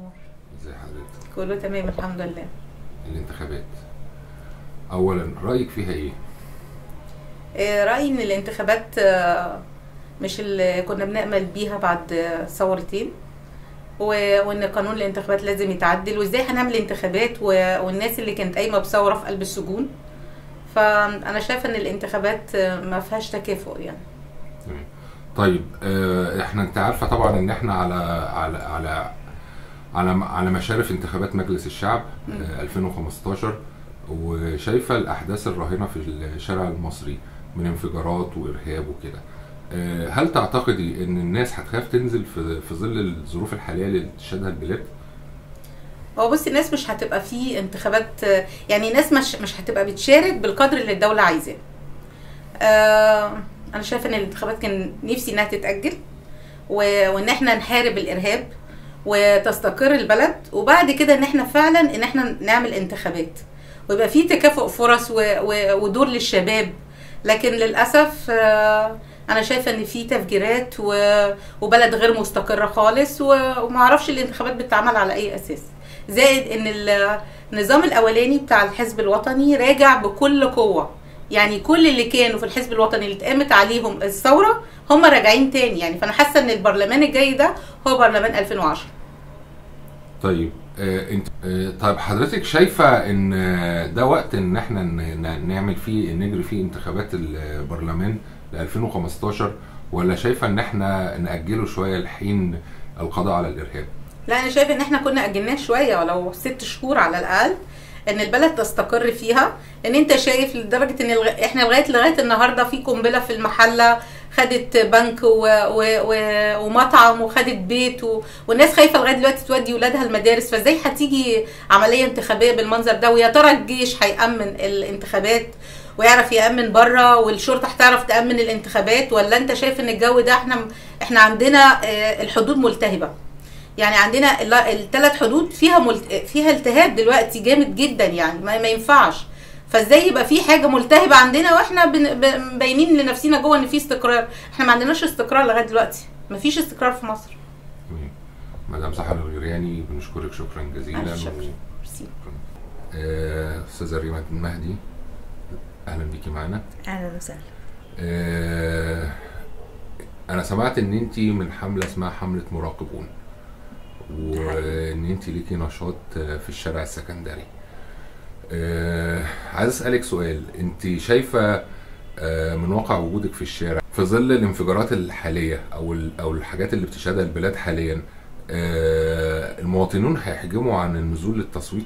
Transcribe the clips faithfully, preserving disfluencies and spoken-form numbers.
نور. ازي حضرتك؟ كله تمام الحمد لله. الانتخابات اولا رايك فيها ايه؟ آه، رايي ان الانتخابات آه، مش اللي كنا بنأمل بيها بعد آه، ثورتين، و- وان قانون الانتخابات لازم يتعدل، وازاي هنعمل انتخابات و- والناس اللي كانت قايمه بثوره في قلب السجون. فانا شايفه ان الانتخابات آه، ما فيهاش تكافؤ يعني. تمام. طيب آه، احنا انت عارفه طبعا ان احنا على على على على على مشارف انتخابات مجلس الشعب آه، ألفين وخمستاشر، وشايفه الاحداث الراهنه في الشارع المصري من انفجارات وارهاب وكده. آه، هل تعتقدي ان الناس هتخاف تنزل في في ظل الظروف الحاليه اللي تشهدها البلاد؟ هو بص، الناس مش هتبقى في انتخابات، آه، يعني الناس مش مش هتبقى بتشارك بالقدر اللي الدوله عايزاه. آه، انا شايفه ان الانتخابات كان نفسي انها تتاجل، و- وان احنا نحارب الارهاب وتستقر البلد، وبعد كده ان احنا فعلا ان احنا نعمل انتخابات ويبقى في تكافؤ فرص و- و- ودور للشباب. لكن للاسف آه، انا شايفه ان في تفجيرات و- وبلد غير مستقره خالص، و- وما اعرفش الانتخابات بتتعمل على اي اساس. زائد ان ال- النظام الاولاني بتاع الحزب الوطني راجع بكل قوه، يعني كل اللي كانوا في الحزب الوطني اللي اتقامت عليهم الثوره هم راجعين تاني يعني. فانا حاسه ان البرلمان الجاي ده هو برلمان ألفين وعشرة. طيب آه، انت آه، طيب حضرتك شايفه ان آه، ده وقت ان احنا ن- ن- نعمل فيه نجري فيه انتخابات البرلمان ل ألفين وخمستاشر، ولا شايفه ان احنا نأجله شويه لحين القضاء على الارهاب؟ لا، انا شايف ان احنا كنا اجلناه شويه ولو ست شهور على الاقل، ان البلد تستقر فيها. ان انت شايف لدرجه ان الغ... احنا لغايه لغايه النهارده في قنبله في المحله خدت بنك و... و... و... ومطعم وخدت بيت، و... والناس خايفه لغايه دلوقتي تودي ولادها المدارس. فازاي هتيجي عمليه انتخابيه بالمنظر ده؟ ويا ترى الجيش هيأمن الانتخابات ويعرف يأمن بره، والشرطه هتعرف تأمن الانتخابات؟ ولا انت شايف ان الجو ده احنا احنا عندنا آه، الحدود ملتهبه؟ يعني عندنا الثلاث حدود فيها ملت... فيها التهاب دلوقتي جامد جدا، يعني ما, ما ينفعش. فازاي يبقى في حاجه ملتهبه عندنا واحنا بن... ب- باينين لنفسينا جوه ان في استقرار؟ احنا ما عندناش استقرار لغايه دلوقتي، ما فيش استقرار في مصر. تمام. مدام سحر الغرياني بنشكرك شكرا جزيلا. شكرا. و... ميرسي. آه، استاذه ريما المهدي، اهلا بيكي معانا. اهلا وسهلا. آه، انا سمعت ان انت من حمله اسمها حمله مراقبون، وان انت ليكي نشاط في الشارع السكندري. آه، عايز اسالك سؤال، انت شايفه آه، من واقع وجودك في الشارع في ظل الانفجارات الحاليه او ال- او الحاجات اللي بتشهدها البلاد حاليا، آه، المواطنون هيحجموا عن النزول للتصويت؟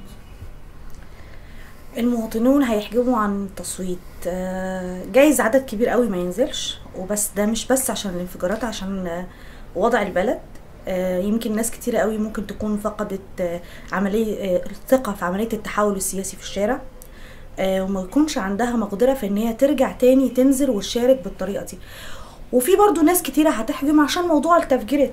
المواطنون هيحجبوا عن التصويت. آه، جايز عدد كبير قوي ما ينزلش، وبس ده مش بس عشان الانفجارات، عشان آه، وضع البلد. آه، يمكن ناس كتيرة قوي ممكن تكون فقدت آه، عملية آه، الثقة في عملية التحول السياسي في الشارع، آه، وما يكونش عندها مقدرة في ان هي ترجع تاني تنزل وتشارك بالطريقة دي. وفي برضو ناس كتيرة هتحجم عشان موضوع التفجيرات.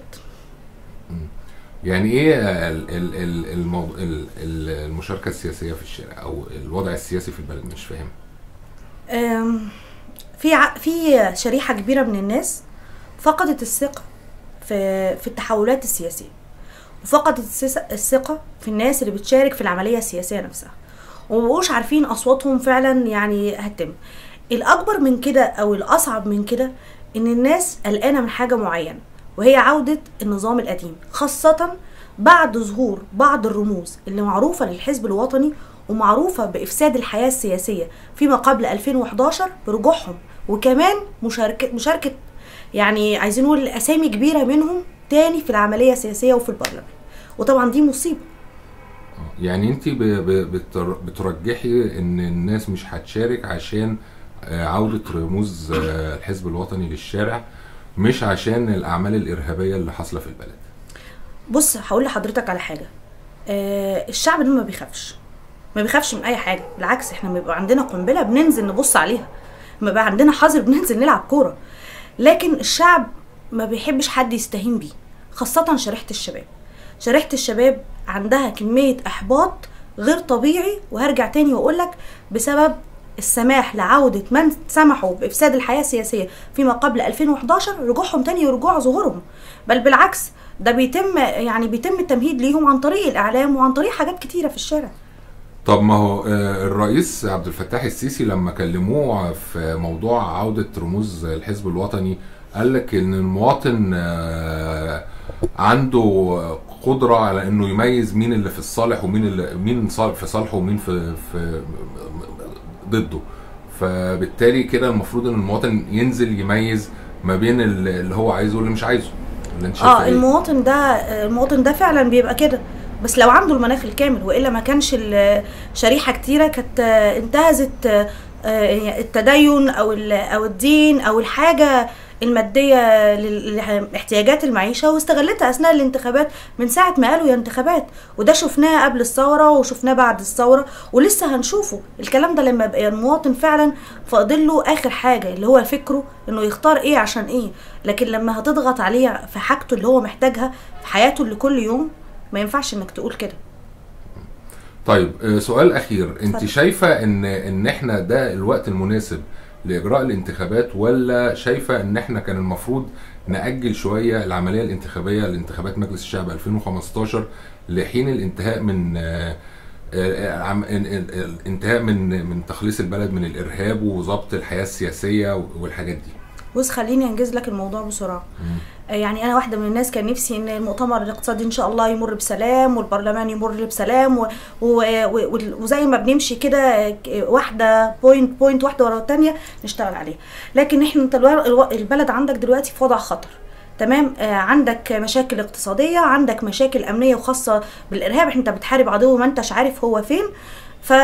يعني ايه ال- ال- ال- الموضوع ال- ال- المشاركه السياسيه في الشارع او الوضع السياسي في البلد؟ مش فاهم. آم، في ع- في شريحة كبيرة من الناس فقدت الثقة في في التحولات السياسية، وفقدت السيس- الثقة في الناس اللي بتشارك في العملية السياسية نفسها، ومبقوش عارفين أصواتهم فعلا يعني هتتم. الأكبر من كده أو الأصعب من كده إن الناس قلقانة من حاجة معينة، وهي عودة النظام القديم، خاصة بعد ظهور بعض الرموز اللي معروفة للحزب الوطني ومعروفة بإفساد الحياة السياسية فيما قبل ألفين وحداشر برجوعهم، وكمان مشاركة مشاركة يعني عايزين نقول أسامي كبيرة منهم تاني في العملية السياسية وفي البرلمان، وطبعا دي مصيبة. يعني انت ب- ب- بتر- بترجحي ان الناس مش هتشارك عشان آه، عودة رموز آه، الحزب الوطني للشارع، مش عشان الاعمال الارهابية اللي حاصلة في البلد؟ بص، هقول لحضرتك على حاجة. آه الشعب ده ما بيخافش، ما بيخافش من أي حاجة. بالعكس، احنا لما بيبقى عندنا قنبلة بننزل نبص عليها، لما بيبقى عندنا حظر بننزل نلعب كورة. لكن الشعب ما بيحبش حد يستهين بيه، خاصة شريحة الشباب. شريحة الشباب عندها كمية إحباط غير طبيعي، وهرجع تاني وأقولك بسبب السماح لعودة من سمحوا بإفساد الحياة السياسية فيما قبل ألفين وحداشر رجوعهم تاني ورجوع ظهورهم. بل بالعكس، ده بيتم يعني بيتم التمهيد ليهم عن طريق الاعلام وعن طريق حاجات كتيره في الشارع. طب ما هو الرئيس عبد الفتاح السيسي لما كلموه في موضوع عودة رموز الحزب الوطني قال لك ان المواطن عنده قدرة على انه يميز مين اللي في الصالح ومين اللي مين في صالحه ومين في في ضده، فبالتالي كده المفروض ان المواطن ينزل يميز ما بين اللي هو عايزه واللي مش عايزه. اللي انت اه المواطن ده المواطن ده فعلا بيبقى كده، بس لو عنده المناخ الكامل، والا ما كانش الشريحه كتيره كانت انتهزت التدين او او الدين او الحاجه الماديه لاحتياجات المعيشه واستغلتها اثناء الانتخابات من ساعه ما قالوا يا انتخابات. وده شفناه قبل الثوره وشفناه بعد الثوره ولسه هنشوفه. الكلام ده لما يبقى المواطن فعلا فاضل له اخر حاجه اللي هو فكره انه يختار ايه عشان ايه، لكن لما هتضغط عليه في حاجته اللي هو محتاجها في حياته اللي كل يوم ما ينفعش انك تقول كده. طيب سؤال اخير، انت شايفه ان ان احنا ده الوقت المناسب لاجراء الانتخابات، ولا شايفه ان احنا كان المفروض ناجل شويه العمليه الانتخابيه لانتخابات مجلس الشعب ألفين وخمستاشر لحين الانتهاء من الانتهاء من من تخليص البلد من الارهاب وضبط الحياه السياسيه والحاجات دي؟ بص خليني انجز لك الموضوع بسرعه. مم. يعني انا واحده من الناس كان نفسي ان المؤتمر الاقتصادي ان شاء الله يمر بسلام والبرلمان يمر بسلام و... و... و... وزي ما بنمشي كده واحده بوينت بوينت واحده ورا الثانيه نشتغل عليها. لكن احنا انت البلد عندك دلوقتي في وضع خطر، تمام؟ آه عندك مشاكل اقتصاديه، عندك مشاكل امنيه وخاصه بالارهاب، انت بتحارب عدو ما انتش عارف هو فين، ف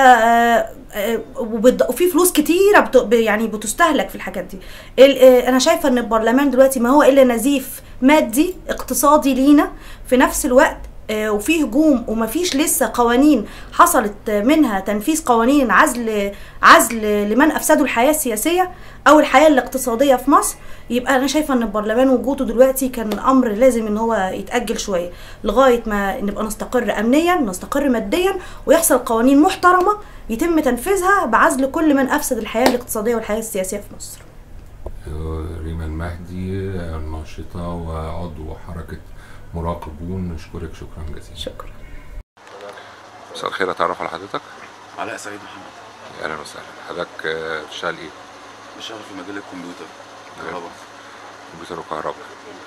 وفي فلوس كتيره بت... يعني بتستهلك في الحاجات دي. انا شايفه ان البرلمان دلوقتي ما هو الا نزيف مادي اقتصادي لينا، في نفس الوقت وفي هجوم ومفيش لسه قوانين حصلت منها تنفيذ قوانين عزل عزل لمن افسدوا الحياه السياسيه او الحياه الاقتصاديه في مصر. يبقى انا شايفه ان البرلمان وجوده دلوقتي كان امر لازم ان هو يتاجل شويه لغايه ما نبقى نستقر امنيا ونستقر ماديا ويحصل قوانين محترمه يتم تنفيذها بعزل كل من افسد الحياه الاقتصاديه والحياه السياسيه في مصر. ريما المهدي، ناشطه وعضو حركه مراقبون، نشكرك شكرا جزيلا. شكرا. مساء الخير، اتعرف على حضرتك؟ علاء سعيد محمد. اهلا وسهلا. حضرتك بتشتغل ايه؟ بشتغل في مجال الكمبيوتر كهرباء. كمبيوتر وكهرباء.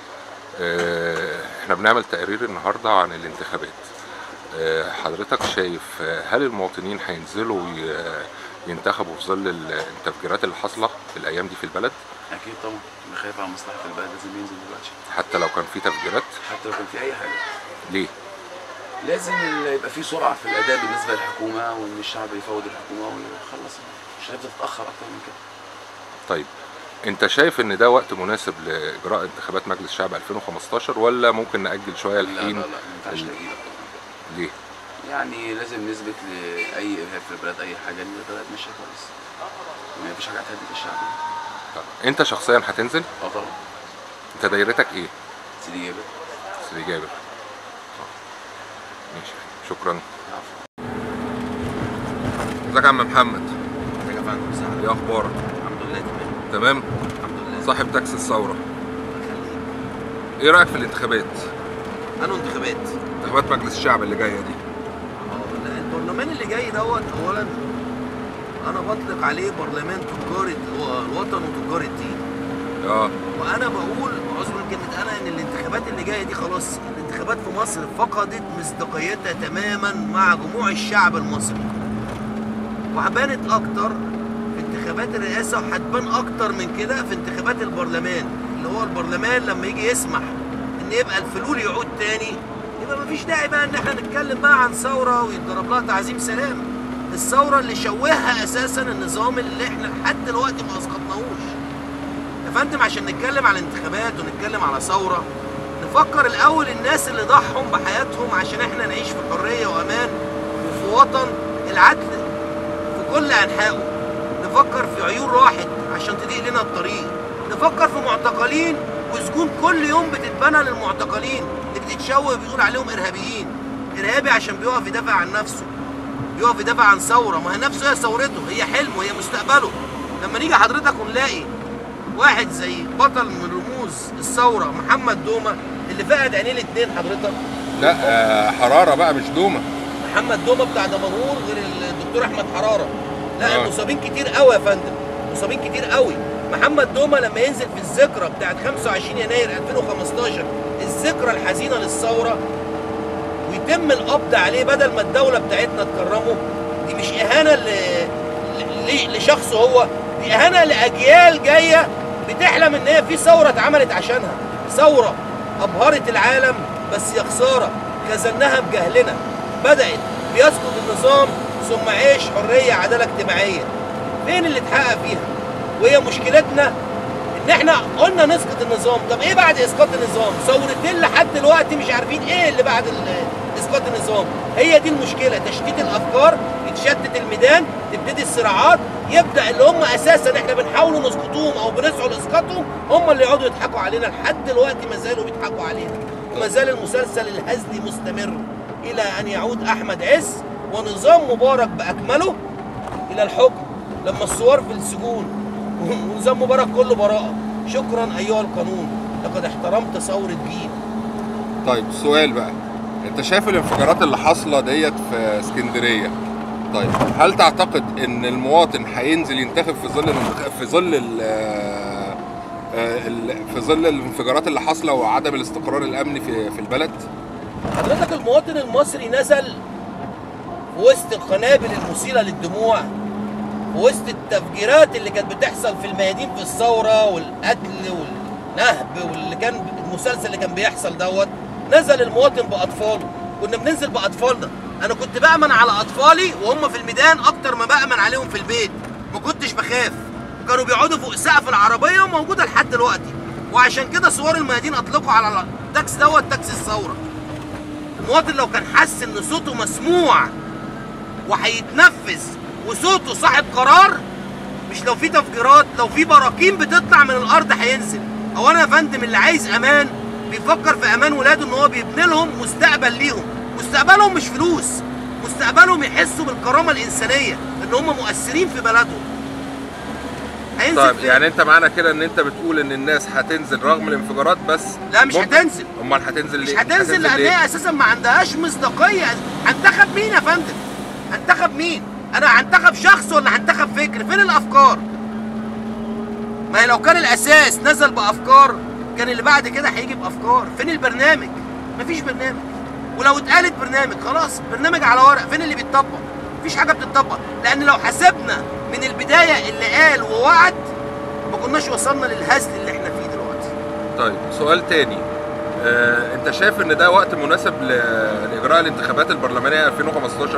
احنا بنعمل تقرير النهارده عن الانتخابات. اه حضرتك شايف هل المواطنين هينزلوا ينتخبوا في ظل التفجيرات اللي حاصله في الايام دي في البلد؟ اكيد طبعا، اللي خايف على مصلحه البلد لازم ينزل دلوقتي حتى لو كان في تفجيرات؟ حتى لو كان في اي حاجه. ليه؟ لازم يبقى في سرعه في الاداء بالنسبه للحكومه، وان الشعب يفوض الحكومه ويخلص، مش هيفضل تتاخر اكتر من كده. طيب انت شايف ان ده وقت مناسب لاجراء انتخابات مجلس الشعب ألفين وخمستاشر، ولا ممكن ناجل شويه الحين؟ لا لا لا ما ينفعش تاجيل. ليه؟ يعني لازم نثبت لاي ارهاب في البلد اي حاجه ان البلد ماشيه كويس، ما فيش حاجه هتهدد الشعب. طب انت شخصيا هتنزل؟ اه طبعا. انت دايرتك ايه؟ سيدي جابر. سيدي جابر. ماشي، شكرا. ازيك يا عم محمد؟ ازيك يا فندم؟ ازيك؟ ايه اخبارك؟ الحمد لله تمام. تمام؟ الحمد لله. صاحب تاكسي الثوره. ايه رايك في الانتخابات؟ انو انتخابات؟ انتخابات مجلس الشعب اللي جايه دي. اه لا، البرلمان اللي جاي دوت اولا انا بطلق عليه برلمان تجار الوطن وتجار الدين. اه وانا بقول عذرا كلمه انا ان الانتخابات اللي جايه دي خلاص، الانتخابات في مصر فقدت مصداقيتها تماما مع جموع الشعب المصري، وهبانت اكتر في انتخابات الرئاسه، وهتبان اكتر من كده في انتخابات البرلمان، اللي هو البرلمان لما يجي يسمح ان يبقى الفلول يعود تاني، يبقى مفيش داعي بقى ان احنا نتكلم بقى عن ثوره ويتضرب لها تعظيم سلام. الثوره اللي شوهها اساسا النظام اللي احنا لحد دلوقتي ما اسقطناهوش. يا فندم عشان نتكلم على انتخابات ونتكلم على ثوره نفكر الاول الناس اللي ضحوا بحياتهم عشان احنا نعيش في حريه وامان وفي وطن العدل في كل انحائه. نفكر في عيون راحت عشان تضيق لنا الطريق. نفكر في معتقلين وسجون كل يوم بتتبنى للمعتقلين اللي بتتشوه بيقول عليهم ارهابيين. ارهابي عشان بيقف يدافع عن نفسه، بيقف يدافع عن ثوره، ما هي نفسه هي ثورته، هي حلمه، هي مستقبله. لما نيجي حضرتك ونلاقي واحد زي بطل من رموز الثوره محمد دومه اللي فقد عينيه الاثنين حضرتك. لا آه حراره بقى مش دومه. محمد دومه بتاع دمنهور غير الدكتور احمد حراره. لا آه. المصابين كتير قوي يا فندم، مصابين كتير قوي. محمد دومه لما ينزل في الذكرى بتاعت خمسة وعشرين يناير ألفين وخمستاشر، الذكرى الحزينه للثوره، ويتم القبض عليه بدل ما الدوله بتاعتنا تكرمه، دي مش اهانه ل... ل... لشخصه هو، دي اهانه لاجيال جايه بتحلم ان هي في ثوره اتعملت عشانها، ثوره ابهرت العالم، بس يا خساره خذلناها بجهلنا. بدات بيسقط النظام ثم عيش حريه عداله اجتماعيه. فين اللي اتحقق فيها؟ وهي مشكلتنا ان احنا قلنا نسقط النظام. طب ايه بعد اسقاط النظام؟ ثورتين لحد دلوقتي مش عارفين ايه اللي بعد اسقاط النظام. هي دي المشكله، تشتيت الافكار، يتشتت الميدان، تبتدي الصراعات، يبدا اللي هم اساسا احنا بنحاولوا نسقطوهم او بنسعوا لاسقاطهم هم اللي يقعدوا يضحكوا علينا. لحد دلوقتي ما زالوا بيضحكوا علينا، وما زال المسلسل الهزلي مستمر الى ان يعود احمد عز ونظام مبارك باكمله الى الحكم، لما الثوار في السجون ونظام مبارك كله براءه. شكرا ايها القانون، لقد احترمت ثوره جيل. طيب سؤال بقى، انت شايف الانفجارات اللي حاصله ديت في اسكندريه، طيب هل تعتقد ان المواطن هينزل ينتخب في ظل في ظل في ظل الانفجارات اللي حاصله وعدم الاستقرار الامني في في البلد؟ حضرتك المواطن المصري نزل في وسط القنابل المثيره للدموع، في وسط التفجيرات اللي كانت بتحصل في الميادين في الثوره والقتل والنهب واللي كان المسلسل اللي كان بيحصل دوت، نزل المواطن باطفاله. كنا بننزل باطفالنا، انا كنت بامن على اطفالي وهم في الميدان اكتر ما بامن عليهم في البيت، ما كنتش بخاف، وكانوا بيقعدوا فوق سقف العربيه وموجوده لحد دلوقتي. وعشان كده ثوار الميادين اطلقوا على التاكس دوت تاكس الثوره. المواطن لو كان حس ان صوته مسموع وهيتنفذ وصوته صاحب قرار، مش لو في تفجيرات، لو في براكين بتطلع من الارض هينزل. او انا يا فندم اللي عايز امان بيفكر في امان ولاده، ان هو بيبني لهم مستقبل ليهم، مستقبلهم مش فلوس، مستقبلهم يحسوا بالكرامه الانسانيه ان هم مؤثرين في بلدهم. هينزل طيب فين؟ يعني انت معنى كده ان انت بتقول ان الناس هتنزل رغم الانفجارات بس؟ لا مش هتنزل. امال هتنزل ليه؟ مش هتنزل لان هي اساسا ما عندهاش مصداقيه. هنتخب مين يا فندم؟ هنتخب مين؟ انا هنتخب شخص ولا هنتخب فكر؟ فين الافكار؟ ما هي لو كان الاساس نزل بافكار كان اللي بعد كده هيجي بافكار. فين البرنامج؟ مفيش برنامج. ولو اتقالت برنامج خلاص برنامج على ورق، فين اللي بيتطبق؟ مفيش حاجه بتتطبق، لان لو حسبنا من البدايه اللي قال ووعد ما كناش وصلنا للهزل اللي احنا فيه دلوقتي. طيب سؤال تاني، اه انت شايف ان ده وقت مناسب لاجراء الانتخابات البرلمانيه ألفين وخمستاشر؟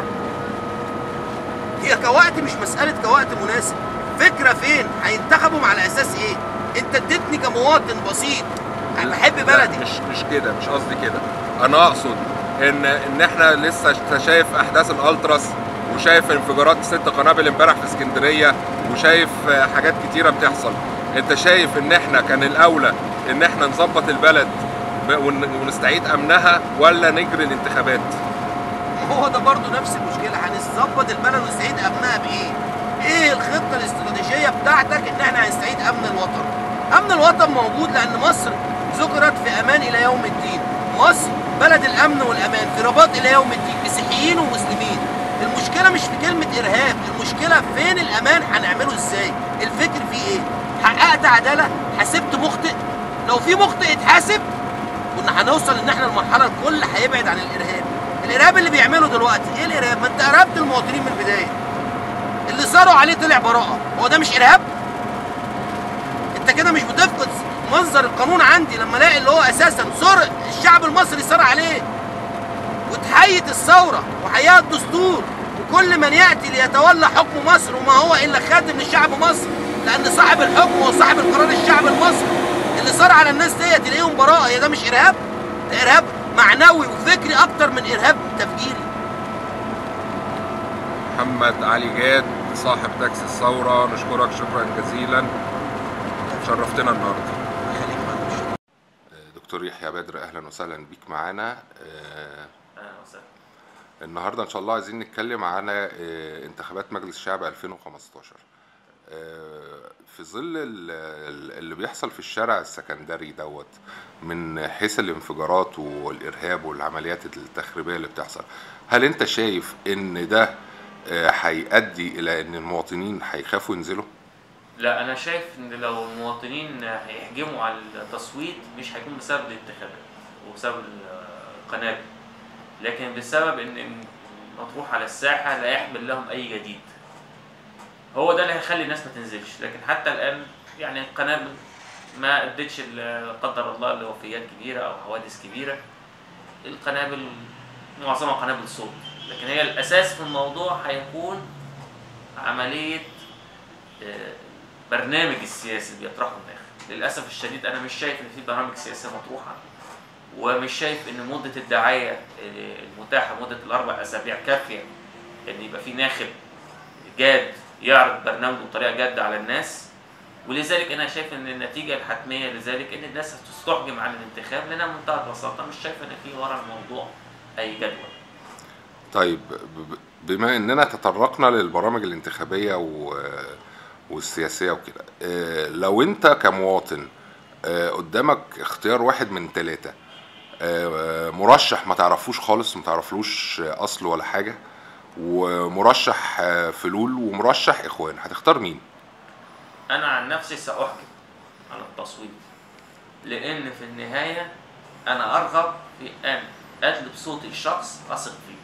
هي كوقت مش مساله كوقت مناسب، فكره فين؟ هينتخبوا على اساس ايه؟ انت اديتني كمواطن بسيط انا بحب بلدي. مش مش كده، مش قصدي كده، انا اقصد ان ان احنا لسه شايف احداث الالتراس، وشايف انفجارات ست قنابل امبارح في اسكندريه، وشايف حاجات كتيره بتحصل. انت شايف ان احنا كان الاولى ان احنا نظبط البلد ونستعيد امنها ولا نجري الانتخابات؟ هو ده برضه نفس المشكله، هنظبط البلد ونستعيد امنها بايه؟ ايه الخطه الاستراتيجيه بتاعتك ان احنا هنستعيد امن الوطن؟ امن الوطن موجود لان مصر ذكرت في امان الى يوم الدين. مصر بلد الامن والامان، في رباط الى يوم الدين، مسيحيين ومسلمين. المشكله مش في كلمه ارهاب، المشكله فين الامان هنعمله ازاي؟ الفكر فيه ايه؟ حققت عداله؟ حاسبت مخطئ؟ لو في مخطئ اتحاسب كنا هنوصل ان احنا المرحله الكل هيبعد عن الارهاب. الارهاب اللي بيعمله دلوقتي ايه الارهاب؟ ما انت ارهبت المواطنين من البدايه. اللي صاروا عليه طلع براءه، هو ده مش ارهاب؟ انت كده مش بتفقد منظر القانون عندي لما الاقي اللي هو اساسا صار الشعب المصري صار عليه وتحيت الثوره وحياها الدستور، وكل من ياتي ليتولى حكم مصر وما هو الا خادم لشعب مصر، لان صاحب الحكم هو صاحب القرار الشعب المصري. اللي صار على الناس ديت تلاقيهم براءه، يا ده مش ارهاب؟ ده ارهاب معنوي وفكري اكتر من ارهاب تفجيري. محمد علي جاد صاحب تاكسي الثوره، نشكرك شكرا جزيلا، شرفتنا النهارده. دكتور يحيى بدر اهلا وسهلا بيك معانا. اهلا وسهلا. النهارده ان شاء الله عايزين نتكلم على انتخابات مجلس الشعب ألفين وخمستاشر. في ظل اللي بيحصل في الشارع السكندري دوت من حيث الانفجارات والارهاب والعمليات التخريبيه اللي بتحصل، هل انت شايف ان ده هيؤدي الى ان المواطنين هيخافوا ينزلوا؟ لا، انا شايف ان لو المواطنين هيحجموا على التصويت مش هيكون بسبب الانتخابات وبسبب القنابل، لكن بسبب ان مطروح على الساحه لا يحمل لهم اي جديد. هو ده اللي هيخلي الناس ما تنزلش. لكن حتى الان يعني القنابل ما ادتش لا قدر الله لوفيات كبيره او حوادث كبيره. القنابل معظمها قنابل صوت، لكن هي الاساس في الموضوع هيكون عمليه برنامج السياسي اللي بيطرحه الداخل. للاسف الشديد انا مش شايف ان في برامج سياسيه مطروحه، ومش شايف ان مده الدعايه المتاحه مده الاربع اسابيع كافيه ان يبقى في ناخب جاد يعرض برنامجه بطريقه جاده على الناس. ولذلك انا شايف ان النتيجه الحتميه لذلك ان الناس هتستحجم عن الانتخاب، لانها بمنتهى البساطه مش شايف ان في ورا الموضوع اي جدوى. طيب بما اننا تطرقنا للبرامج الانتخابيه والسياسيه وكده، لو انت كمواطن قدامك اختيار واحد من ثلاثه، مرشح ما تعرفوش خالص، ما تعرفلوش اصل ولا حاجه، ومرشح فلول، ومرشح اخوان، هتختار مين؟ انا عن نفسي ساحكم على التصويت، لان في النهايه انا ارغب في ان ادلب صوتي الشخص اثق فيه،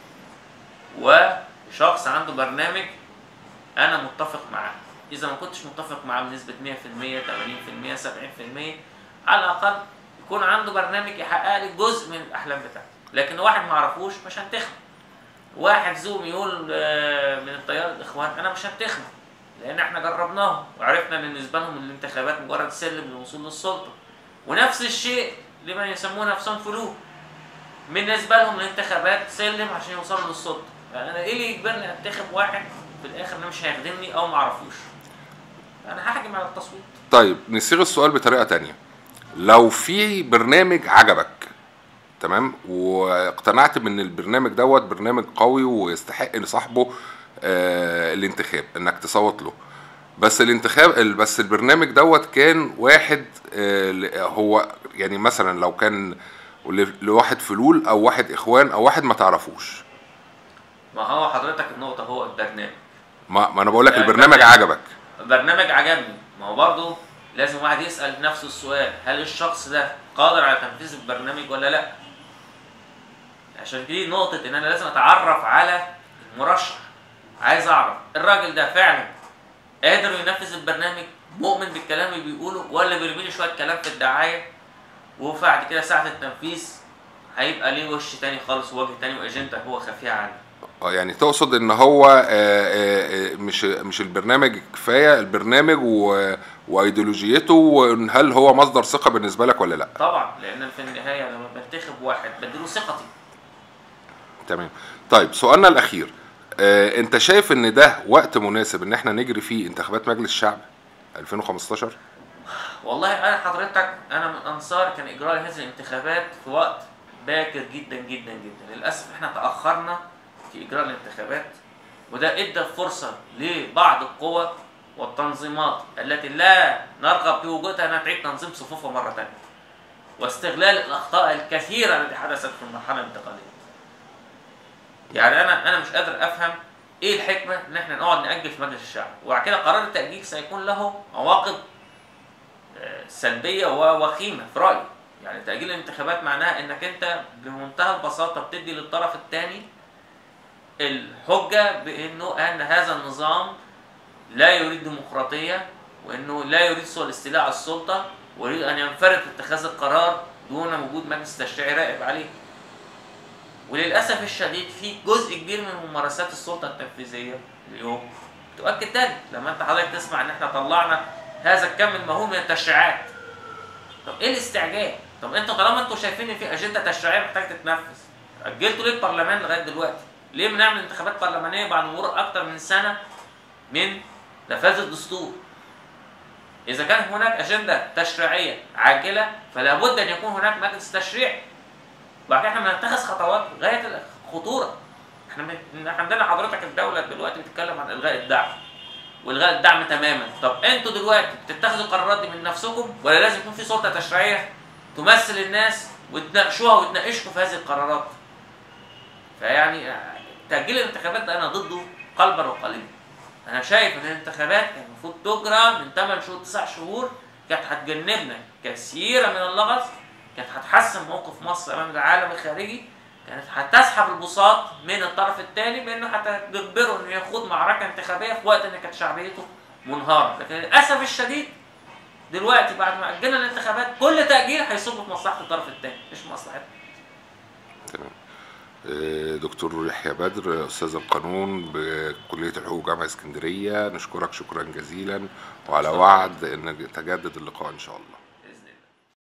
وشخص عنده برنامج انا متفق معاه. اذا ما كنتش متفق معاه بنسبه مية في المية ثمانين في المية سبعين في المية، على الاقل يكون عنده برنامج يحقق لي جزء من الاحلام بتاعتي. لكن واحد ما اعرفوش مش هنتخب. واحد زوم يقول من التيار الاخوان، انا مش هنتخبه، لان احنا جربناهم وعرفنا ان بالنسبه لهم الانتخابات مجرد سلم للوصول للسلطه. ونفس الشيء لمن يسمون نفسهم فلول، بالنسبه لهم الانتخابات سلم عشان يوصلوا للسلطه. يعني انا ايه اللي يجبرني انتخب واحد في الاخر انا مش هيخدمني او ما اعرفوش؟ انا هحجم على التصويت. طيب نصيغ السؤال بطريقه تانية، لو في برنامج عجبك تمام واقتنعت بان البرنامج دوت برنامج قوي ويستحق لصاحبه آه الانتخاب انك تصوت له، بس الانتخاب بس البرنامج دوت كان واحد آه هو يعني مثلا لو كان لواحد فلول او واحد اخوان او واحد ما تعرفوش، ما هو حضرتك النقطه هو البرنامج. ما, ما انا بقول لك البرنامج عجبك. البرنامج عجبني، ما هو برضه لازم واحد يسال نفسه السؤال، هل الشخص ده قادر على تنفيذ البرنامج ولا لا؟ عشان دي نقطة ان انا لازم اتعرف على المرشح. عايز اعرف الراجل ده فعلا قادر ينفذ البرنامج، مؤمن بالكلام اللي بيقوله، ولا بيرمي لي شوية كلام في الدعاية وبعد كده ساعة التنفيذ هيبقى ليه وش تاني خالص ووجه تاني واجندة هو خفية عنه. اه يعني تقصد ان هو آآ آآ مش مش البرنامج كفاية، البرنامج وايديولوجيته، وهل هو مصدر ثقة بالنسبة لك ولا لا؟ طبعا، لان في النهاية لما بنتخب واحد بديله ثقتي. تمام. طيب سؤالنا الاخير، آه، انت شايف ان ده وقت مناسب ان احنا نجري فيه انتخابات مجلس الشعب ألفين وخمستاشر؟ والله انا حضرتك انا من انصار كان اجراء هذه الانتخابات في وقت باكر جدا جدا جدا. للاسف احنا تاخرنا في اجراء الانتخابات، وده ادى فرصه لبعض القوى والتنظيمات التي لا نرغب في وجودها انها تعيد تنظيم صفوفها مره ثانيه، واستغلال الاخطاء الكثيره التي حدثت في المرحله الانتقاليه. يعني انا انا مش قادر افهم ايه الحكمه ان احنا نقعد ناجل في مجلس الشعب، وبعد كده قرار التاجيل سيكون له عواقب سلبيه ووخيمه في رايي. يعني تاجيل الانتخابات معناها انك انت بمنتهى البساطه بتدي للطرف الثاني الحجه بانه ان هذا النظام لا يريد ديمقراطيه، وانه لا يريد سوى الاستيلاء على السلطه، ويريد ان ينفرد في اتخاذ القرار دون وجود مجلس تشريعي راقب عليه. وللاسف الشديد في جزء كبير من ممارسات السلطه التنفيذيه اليوم تؤكد ذلك. لما انت حضرتك تسمع ان احنا طلعنا هذا الكم المهول من التشريعات، طب ايه الاستعجال؟ طب انتوا طالما انتوا شايفين ان في اجنده تشريعيه محتاجه تتنفذ، اجلتوا ليه البرلمان لغايه دلوقتي؟ ليه بنعمل انتخابات برلمانيه بعد مرور اكثر من سنه من نفاذ الدستور؟ اذا كان هناك اجنده تشريعيه عاجله فلا بد ان يكون هناك مجلس تشريعي. وبعد كده احنا بنتخذ خطوات غايه الخطوره. احنا عندنا حضرتك الدوله دلوقتي بتتكلم عن الغاء الدعم، والغاء الدعم تماما. طب انتوا دلوقتي بتتخذوا القرارات دي من نفسكم ولا لازم يكون في سلطه تشريعيه تمثل الناس وتناقشوها وتناقشكم في هذه القرارات؟ فيعني تاجيل الانتخابات ده انا ضده قلبا وقالبا. انا شايف ان الانتخابات كان المفروض تجرى من ثمان شهور تسع شهور، كانت هتجنبنا كثيرا من اللغط، كانت هتحسن موقف مصر امام العالم الخارجي، كانت هتسحب البساط من الطرف الثاني بانه هتجبره انه يخوض معركه انتخابيه في وقت ان كانت شعبيته منهاره. لكن للاسف الشديد دلوقتي بعد ما اجلنا الانتخابات كل تاجيل هيصب في مصلحه الطرف الثاني مش مصلحتنا. تمام. دكتور يحيى بدر، استاذ القانون بكليه الحقوق جامعه اسكندريه، نشكرك شكرا جزيلا وعلى وعد ان تجدد اللقاء ان شاء الله.